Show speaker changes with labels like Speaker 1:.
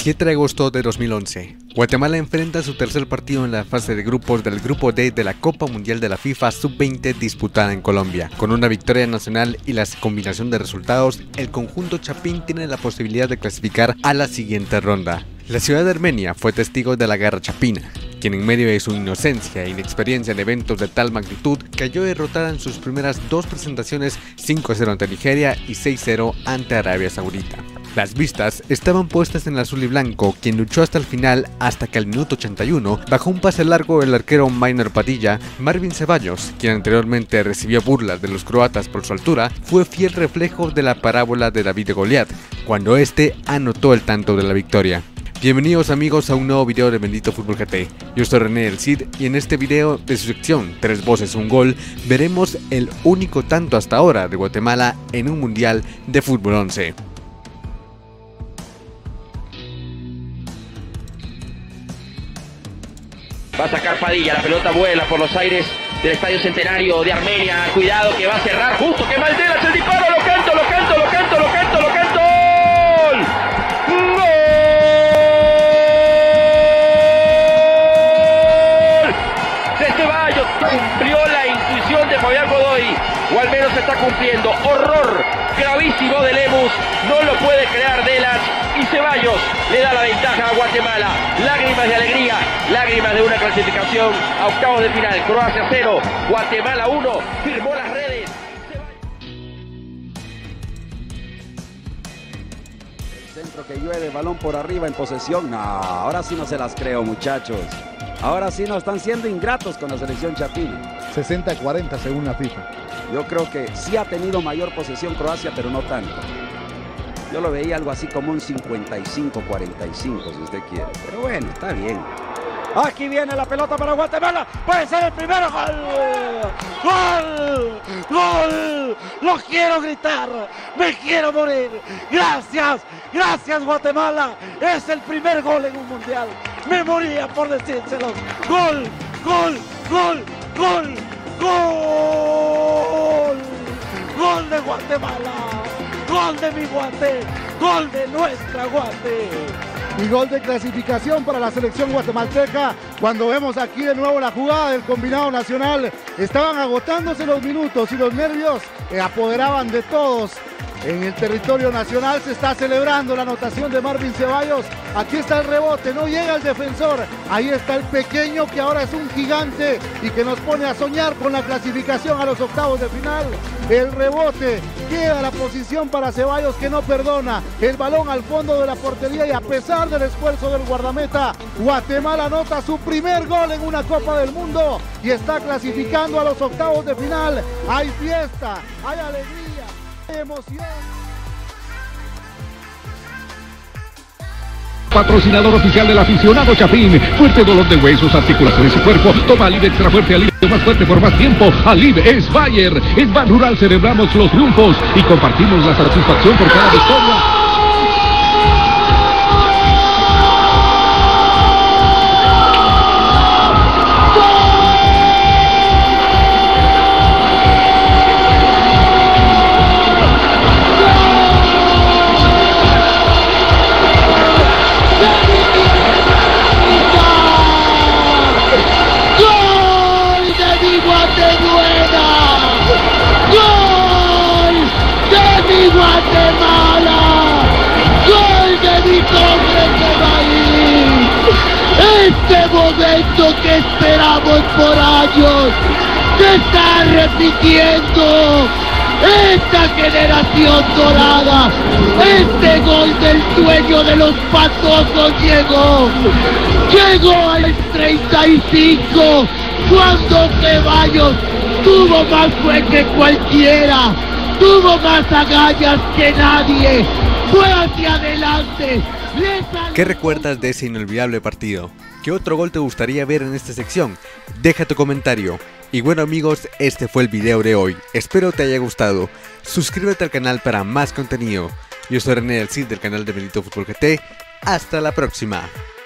Speaker 1: 7 de agosto de 2011, Guatemala enfrenta su tercer partido en la fase de grupos del Grupo D de la Copa Mundial de la FIFA Sub-20 disputada en Colombia. Con una victoria nacional y la combinación de resultados, el conjunto Chapín tiene la posibilidad de clasificar a la siguiente ronda. La ciudad de Armenia fue testigo de la Guerra Chapina, quien en medio de su inocencia e inexperiencia en eventos de tal magnitud, cayó derrotada en sus primeras dos presentaciones 5-0 ante Nigeria y 6-0 ante Arabia Saudita. Las vistas estaban puestas en el azul y blanco, quien luchó hasta el final, hasta que al minuto 81, bajo un pase largo del arquero Minor Padilla, Marvin Ceballos, quien anteriormente recibió burlas de los croatas por su altura, fue fiel reflejo de la parábola de David de Goliat, cuando este anotó el tanto de la victoria. Bienvenidos amigos a un nuevo video de Bendito Fútbol GT. Yo soy René El Cid y en este video de su sección 3 voces un gol veremos el único tanto hasta ahora de Guatemala en un mundial de fútbol 11.
Speaker 2: Va a sacar Padilla, la pelota vuela por los aires del Estadio Centenario de Armenia. Cuidado que va a cerrar justo, que Malderas el disparo, lo canto. Cumplió la intuición de Fabián Godoy, o al menos está cumpliendo. Horror gravísimo de Lemus, no lo puede crear Delach, y Ceballos le da la ventaja a Guatemala. Lágrimas de alegría, lágrimas de una clasificación a octavos de final. Croacia 0, Guatemala 1, firmó las redes.
Speaker 3: El centro que llueve, balón por arriba en posesión. No, ahora sí no se las creo, muchachos. Ahora sí nos están siendo ingratos con la selección Chapín.
Speaker 4: 60-40 según la FIFA.
Speaker 3: Yo creo que sí ha tenido mayor posesión Croacia, pero no tanto. Yo lo veía algo así como un 55-45, si usted quiere. Pero bueno, está bien. Aquí viene la pelota para Guatemala. Puede ser el primero. ¡Gol! ¡Gol! ¡Gol! ¡Lo quiero gritar! ¡Me quiero morir! ¡Gracias! ¡Gracias, Guatemala! Es el primer gol en un mundial. Me moría por decírselos. ¡Gol! ¡Gol! ¡Gol! ¡Gol! ¡Gol! ¡Gol de Guatemala! ¡Gol de mi Guate! ¡Gol de nuestra Guate!
Speaker 4: Y gol de clasificación para la selección guatemalteca. Cuando vemos aquí de nuevo la jugada del combinado nacional, estaban agotándose los minutos y los nervios apoderaban de todos. En el territorio nacional se está celebrando la anotación de Marvin Ceballos. Aquí está el rebote, no llega el defensor. Ahí está el pequeño que ahora es un gigante y que nos pone a soñar con la clasificación a los octavos de final. El rebote, queda la posición para Ceballos que no perdona. El balón al fondo de la portería y a pesar del esfuerzo del guardameta, Guatemala anota su primer gol en una Copa del Mundo y está clasificando a los octavos de final. Hay fiesta, hay alegría, hay emoción.
Speaker 5: Patrocinador oficial del aficionado Chapín. Fuerte dolor de huesos, articulaciones y cuerpo. Toma Alib Extra Fuerte, Alib más fuerte por más tiempo. Alib es Bayer. En Ban Rural celebramos los triunfos y compartimos la satisfacción por cada victoria.
Speaker 6: Guatemala, gol de mi pobre país. Este momento que esperamos por años se está repitiendo. Esta generación dorada, este gol del sueño de los patosos llegó al 35 cuando Ceballos tuvo más fe que cualquiera. Tuvo más agallas que nadie, fue hacia adelante.
Speaker 1: ¿Qué recuerdas de ese inolvidable partido? ¿Qué otro gol te gustaría ver en esta sección? Deja tu comentario. Y bueno amigos, este fue el video de hoy, espero te haya gustado. Suscríbete al canal para más contenido. Yo soy René El Cid del canal de Bendito Fútbol GT, hasta la próxima.